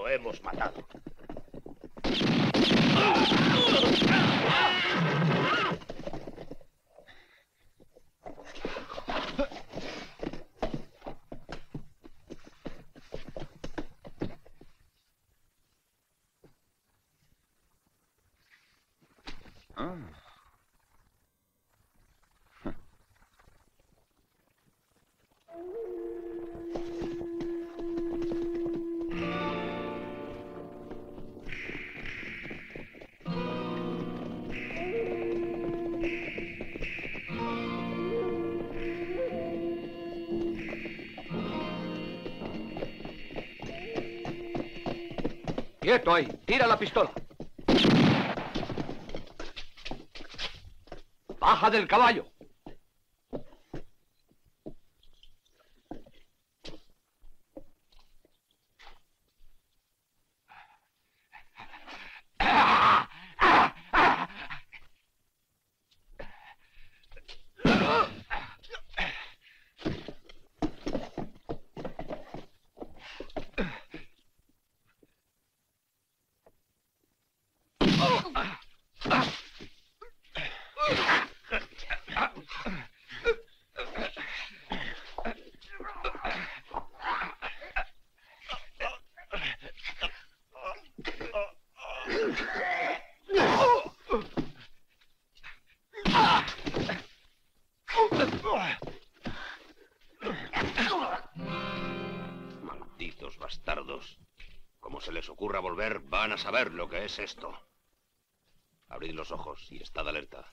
lo hemos matado. ¡Quieto ahí! ¡Tira la pistola! ¡Baja del caballo! Malditos bastardos. Como se les ocurra volver, van a saber lo que es esto. Abrid los ojos y estad alerta.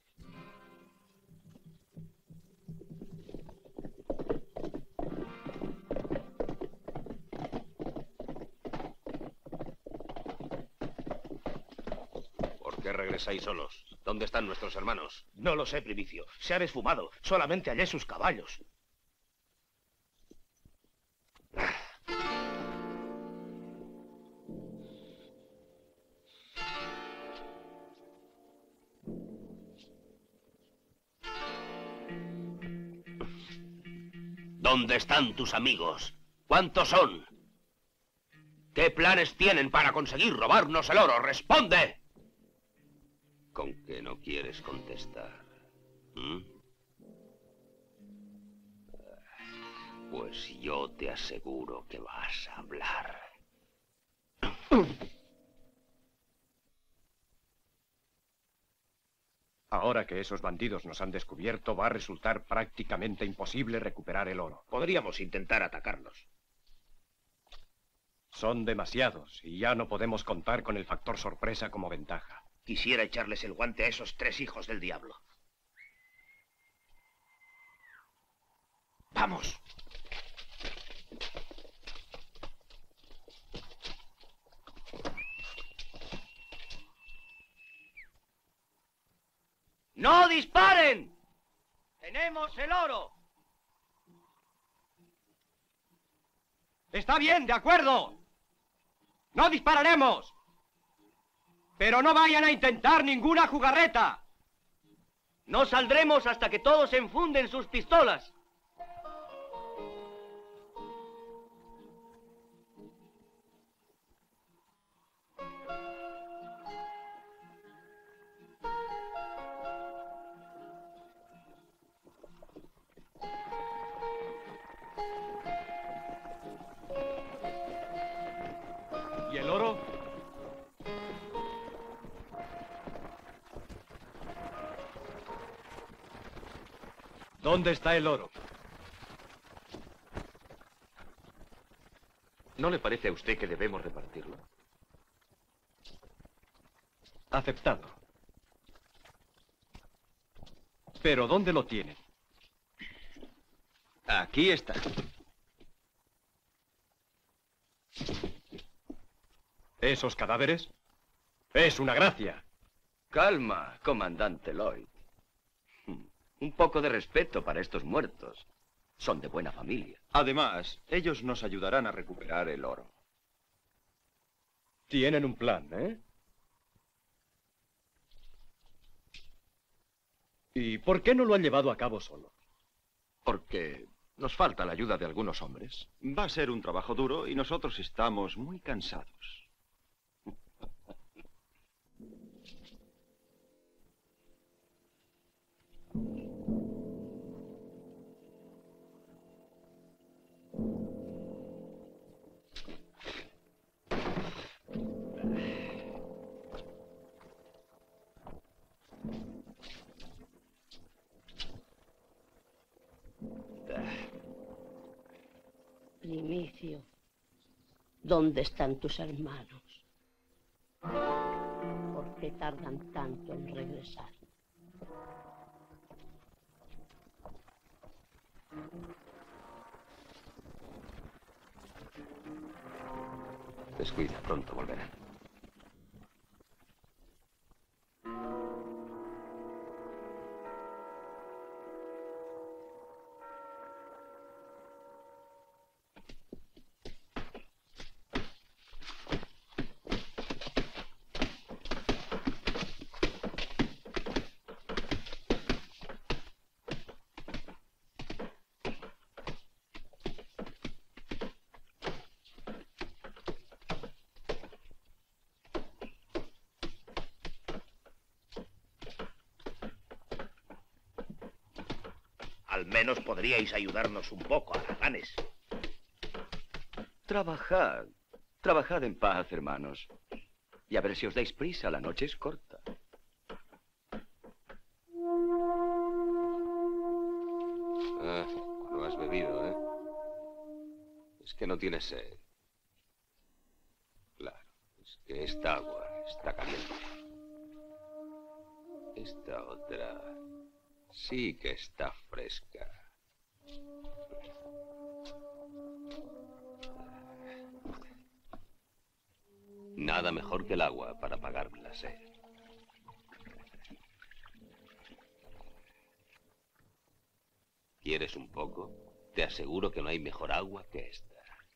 ¿Por qué regresáis solos? ¿Dónde están nuestros hermanos? No lo sé, Primicio. Se han esfumado. Solamente hallé sus caballos. ¿Dónde están tus amigos? ¿Cuántos son? ¿Qué planes tienen para conseguir robarnos el oro? ¡Responde! ¿Con qué no quieres contestar? ¿Mm? Pues yo te aseguro que vas a hablar. Ahora que esos bandidos nos han descubierto, va a resultar prácticamente imposible recuperar el oro. Podríamos intentar atacarlos. Son demasiados y ya no podemos contar con el factor sorpresa como ventaja. Quisiera echarles el guante a esos tres hijos del diablo. ¡Vamos! ¡No disparen! ¡Tenemos el oro! Está bien, de acuerdo. No dispararemos. Pero no vayan a intentar ninguna jugarreta. No saldremos hasta que todos enfunden sus pistolas. ¿Y el oro? ¿Dónde está el oro? ¿No le parece a usted que debemos repartirlo? Aceptado. ¿Pero dónde lo tienen? Aquí está. ¿Esos cadáveres? Es una gracia. Calma, comandante Lloyd. Un poco de respeto para estos muertos. Son de buena familia. Además, ellos nos ayudarán a recuperar el oro. Tienen un plan, ¿eh? ¿Y por qué no lo han llevado a cabo solo? Porque Nos falta la ayuda de algunos hombres. Va a ser un trabajo duro y nosotros estamos muy cansados. Primicio, ¿dónde están tus hermanos? ¿Por qué tardan tanto en regresar? Descuida, pronto volverán. Al menos podríais ayudarnos un poco, haraganes. Trabajad en paz, hermanos. Y a ver si os dais prisa, la noche es corta. No has bebido, ¿eh? Es que no tienes sed. Claro, es que esta agua está caliente. Esta otra sí que está fresca. Nada mejor que el agua para apagar la sed. ¿Quieres un poco? Te aseguro que no hay mejor agua que esta.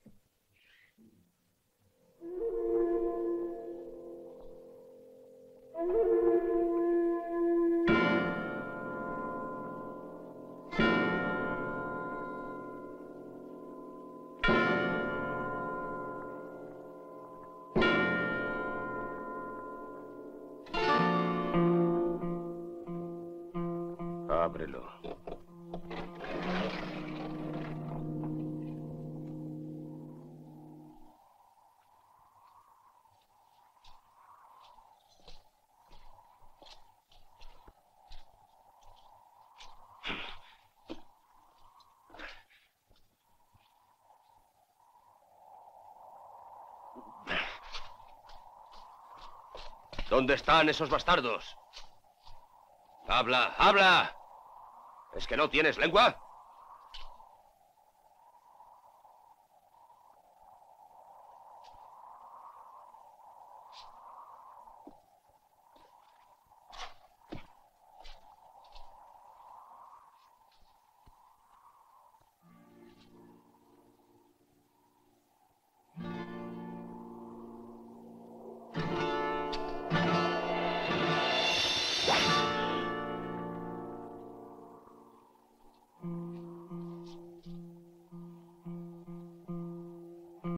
Ábrelo. ¿Dónde están esos bastardos? ¡Habla, habla! ¿Es que no tienes lengua?